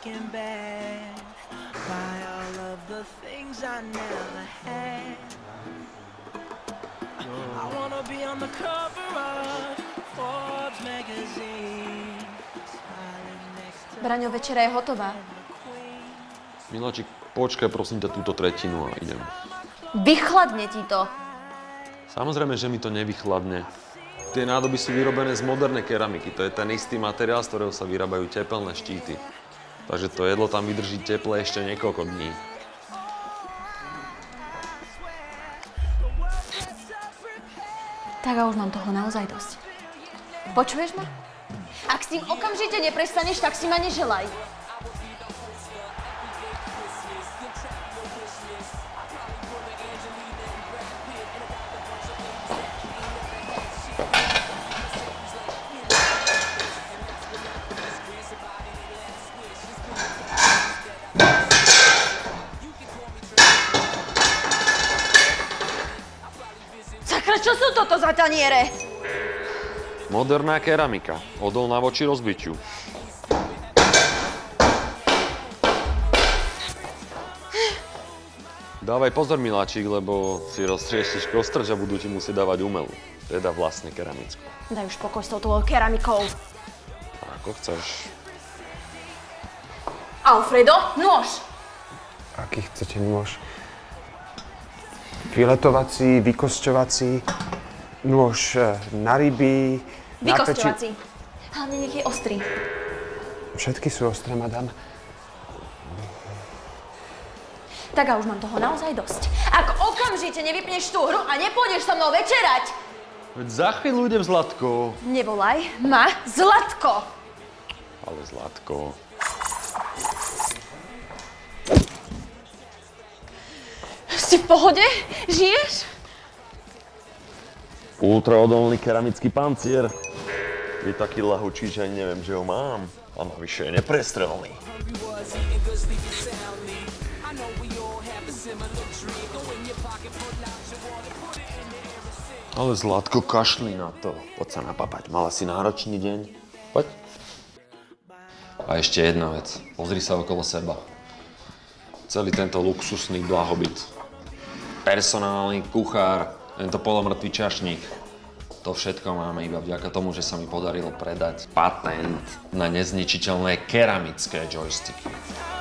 taken back by all of the things I never had. I wanna be on the cover of Forbes magazine. Braňo, večera je hotová. Miláčik, počkaj prosím ťa túto tretinu a idem. Vychladne ti to. Samozrejme, že mi to nevychladne. Tie nádoby sú vyrobené z modernej keramiky. To je ten istý materiál, z ktorého sa vyrábajú tepelné štíty. Takže to jedlo tam vydrží teple ešte niekoľko dní. Tak a už mám toho naozaj dosť. Počuješ ma? Ak s tým okamžite neprestaneš, tak si ma neželaj. Čo sú toto za taniere? Moderná keramika, odolná voči rozbitiu. Dávaj pozor, miláčik, lebo si roztrieštiš kostrč a budú ti musieť dávať umelú. Teda vlastne keramickú. Daj už pokoj s tou tvojou keramikou. Ako chceš. Alfredo, nôž! Aký chcete nôž? Filetovací, vykosťovací, nôž na ryby, na peči... Vykosťovací. Hlavne nech je ostrý. Všetky sú ostré, madam. Tak a už mám toho naozaj dosť. Ak okamžite nevypneš tú hru a nepôjdeš so mnou večerať... Veď za chvíľu idem, Zlatko. Nevolaj ma Zlatko. Ale Zlatko... Si v pohode? Žiješ? Ultraodolný keramický pancier. Je taký ľahučí, že ani neviem, že ho mám. A navyše je neprestrelný. Ale Zlatko, kašli na to. Poď sa napapať. Mala si náročný deň. Poď. A ešte jedna vec. Pozri sa okolo seba. Celý tento luxusný blahobyt. Personálny kuchár, tento polomrtvý čašník. To všetko máme iba vďaka tomu, že sa mi podarilo predať patent na nezničiteľné keramické joysticky.